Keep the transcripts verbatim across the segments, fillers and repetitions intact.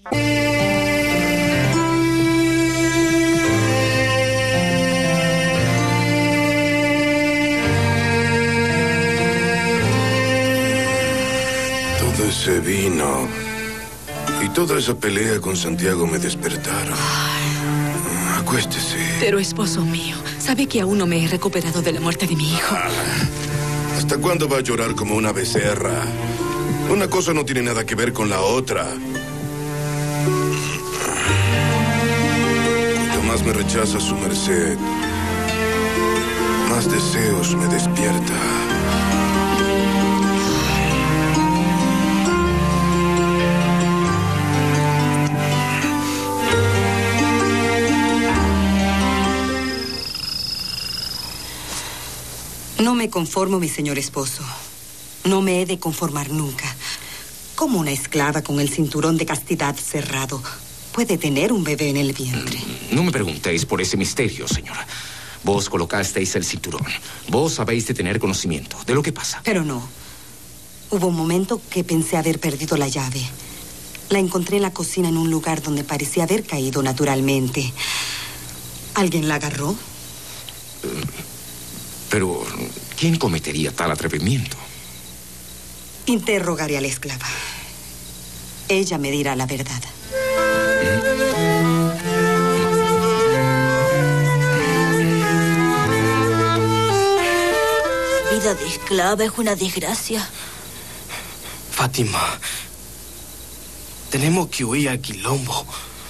Todo ese vino y toda esa pelea con Santiago me despertaron. Ay. Acuéstese. Pero, esposo mío, ¿sabe que aún no me he recuperado de la muerte de mi hijo? Ah, ¿hasta cuándo va a llorar como una becerra? Una cosa no tiene nada que ver con la otra. Cuanto más me rechaza su merced, más deseos me despierta. No me conformo, mi señor esposo. No me he de conformar nunca. ¿Cómo una esclava con el cinturón de castidad cerrado puede tener un bebé en el vientre? No me preguntéis por ese misterio, señora. Vos colocasteis el cinturón. Vos habéis de tener conocimiento de lo que pasa. Pero no. Hubo un momento que pensé haber perdido la llave. La encontré en la cocina en un lugar donde parecía haber caído naturalmente. ¿Alguien la agarró? Pero, ¿quién cometería tal atrevimiento? Interrogaré a la esclava. Ella me dirá la verdad. Vida de esclava es una desgracia. Fátima, tenemos que huir al quilombo.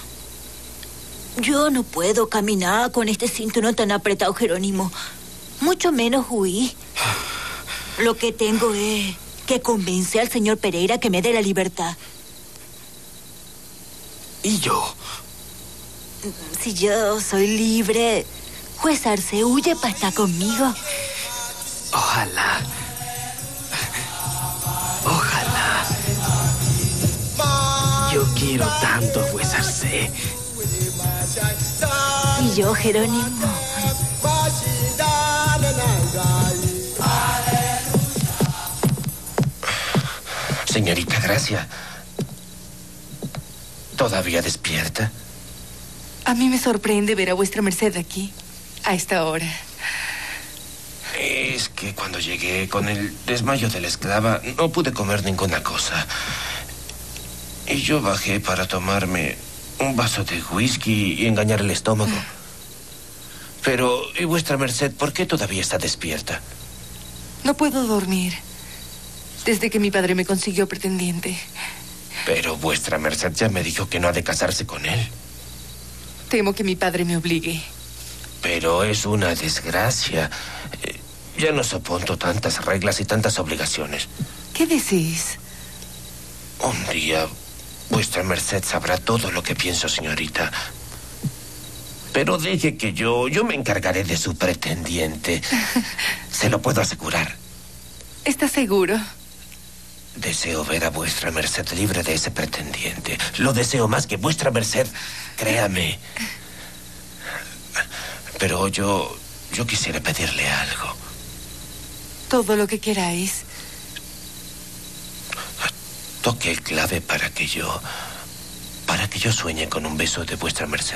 Yo no puedo caminar con este cinturón tan apretado, Jerónimo. Mucho menos huir. Lo que tengo es que convencer al señor Pereira que me dé la libertad. ¿Y yo? Si yo soy libre, juez Arce huye para estar conmigo. Ojalá. Ojalá. Yo quiero tanto, juez Arce. Y yo, Jerónimo. Señorita Gracia, ¿todavía despierta? A mí me sorprende ver a vuestra merced aquí, a esta hora. Es que cuando llegué con el desmayo de la esclava, no pude comer ninguna cosa. Y yo bajé para tomarme un vaso de whisky y engañar el estómago. Pero, ¿y vuestra merced, por qué todavía está despierta? No puedo dormir desde que mi padre me consiguió pretendiente. Pero vuestra merced ya me dijo que no ha de casarse con él. Temo que mi padre me obligue. Pero es una desgracia. Eh, ya no soporto tantas reglas y tantas obligaciones. ¿Qué decís? Un día, vuestra merced sabrá todo lo que pienso, señorita. Pero deje que yo, yo me encargaré de su pretendiente. Se lo puedo asegurar. ¿Estás seguro? Deseo ver a vuestra merced libre de ese pretendiente. Lo deseo más que vuestra merced, créame. Pero yo, yo quisiera pedirle algo. Todo lo que queráis. Toque el clave para que yo, para que yo sueñe con un beso de vuestra merced.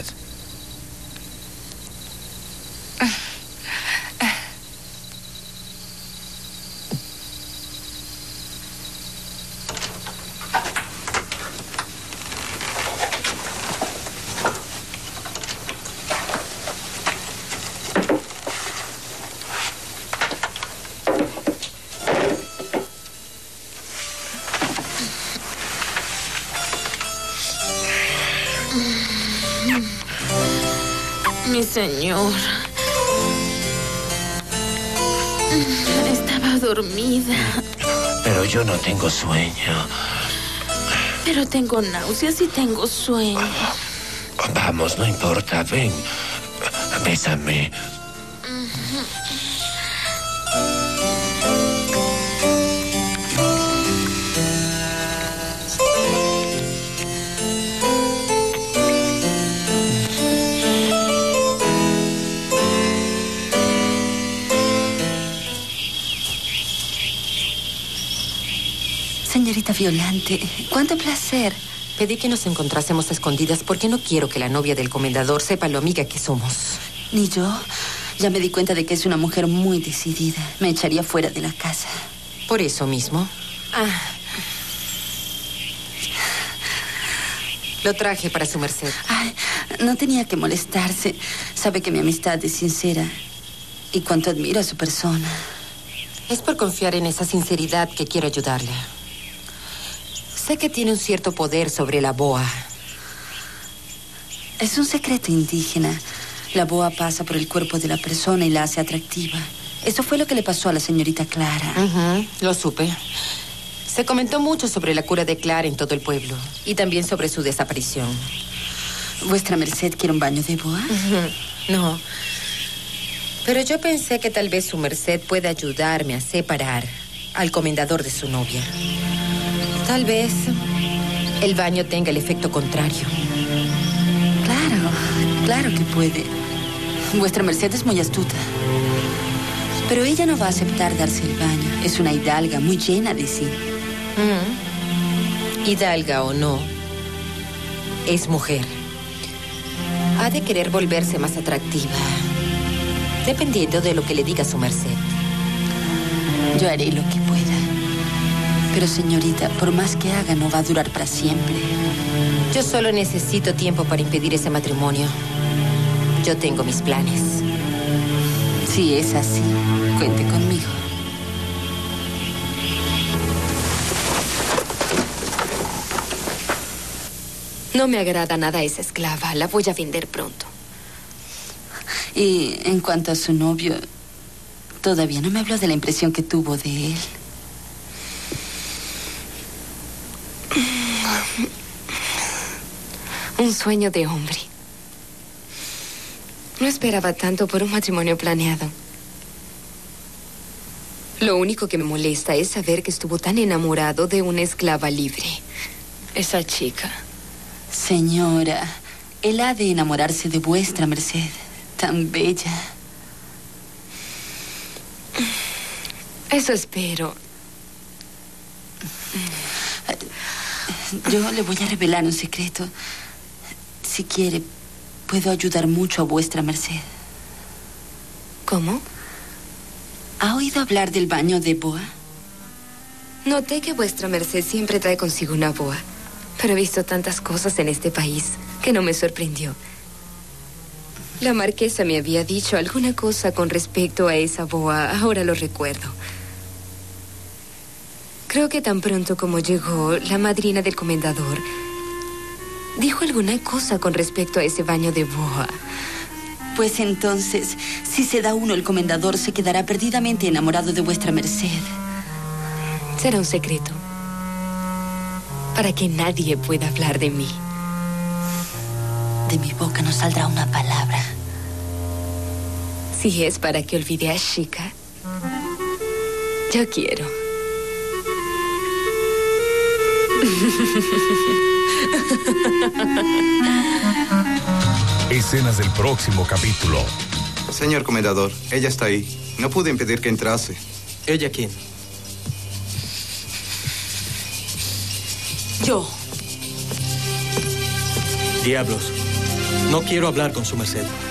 Mi señor. Estaba dormida. Pero yo no tengo sueño. Pero tengo náuseas y tengo sueño. Vamos, no importa, ven. Bésame. Señorita Violante, cuánto placer. Pedí que nos encontrásemos a escondidas porque no quiero que la novia del comendador sepa lo amiga que somos. Ni yo. Ya me di cuenta de que es una mujer muy decidida. Me echaría fuera de la casa. Por eso mismo. Ah. Lo traje para su merced. Ay, no tenía que molestarse. Sabe que mi amistad es sincera y cuánto admiro a su persona. Es por confiar en esa sinceridad que quiero ayudarle. Sé que tiene un cierto poder sobre la boa. Es un secreto indígena. La boa pasa por el cuerpo de la persona y la hace atractiva. Eso fue lo que le pasó a la señorita Clara. Uh-huh, lo supe. Se comentó mucho sobre la cura de Clara en todo el pueblo. Y también sobre su desaparición. ¿Vuestra merced quiere un baño de boa? Uh-huh. No. Pero yo pensé que tal vez su merced puede ayudarme a separar al comendador de su novia. Tal vez el baño tenga el efecto contrario. Claro, claro que puede. Vuestra merced es muy astuta. Pero ella no va a aceptar darse el baño. Es una hidalga muy llena de sí. Mm. Hidalga o no, es mujer. Ha de querer volverse más atractiva, dependiendo de lo que le diga su merced. Yo haré lo que pueda. Pero, señorita, por más que haga, no va a durar para siempre. Yo solo necesito tiempo para impedir ese matrimonio. Yo tengo mis planes. Si es así, cuente conmigo. No me agrada nada esa esclava. La voy a vender pronto. Y en cuanto a su novio, todavía no me habló de la impresión que tuvo de él. Un sueño de hombre. No esperaba tanto por un matrimonio planeado. Lo único que me molesta es saber que estuvo tan enamorado de una esclava libre. Esa chica. Señora, él ha de enamorarse de vuestra merced. Tan bella. Eso espero. Yo le voy a revelar un secreto. Si quiere, puedo ayudar mucho a vuestra merced. ¿Cómo? ¿Ha oído hablar del baño de boa? Noté que vuestra merced siempre trae consigo una boa. Pero he visto tantas cosas en este país que no me sorprendió. La marquesa me había dicho alguna cosa con respecto a esa boa. Ahora lo recuerdo. Creo que tan pronto como llegó la madrina del comendador, dijo alguna cosa con respecto a ese baño de boa. Pues entonces, si se da uno, el comendador se quedará perdidamente enamorado de vuestra merced. Será un secreto. Para que nadie pueda hablar de mí. De mi boca no saldrá una palabra. Si es para que olvide a Chica, yo quiero. Escenas del próximo capítulo. Señor comendador, ella está ahí. No pude impedir que entrase. ¿Ella quién? Yo. Diablos. No quiero hablar con su merced.